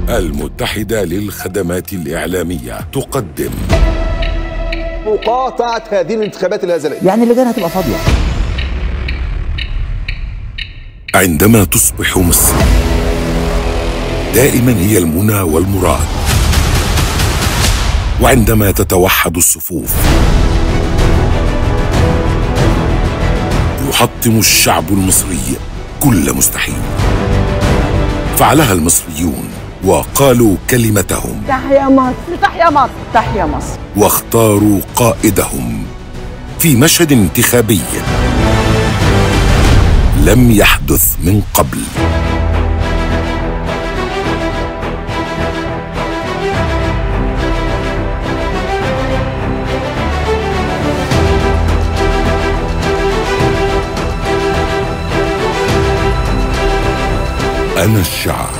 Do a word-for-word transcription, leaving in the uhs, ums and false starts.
المتحدة للخدمات الإعلامية تقدم مقاطعة هذه الانتخابات الهزلية. يعني اللجان هتبقى فاضية. عندما تصبح مصر دائما هي المنى والمراد، وعندما تتوحد الصفوف يحطم الشعب المصري كل مستحيل. فعلها المصريون وقالوا كلمتهم: تحيا مصر، تحيا مصر، تحيا مصر. واختاروا قائدهم في مشهد انتخابي لم يحدث من قبل. أنا الشعب.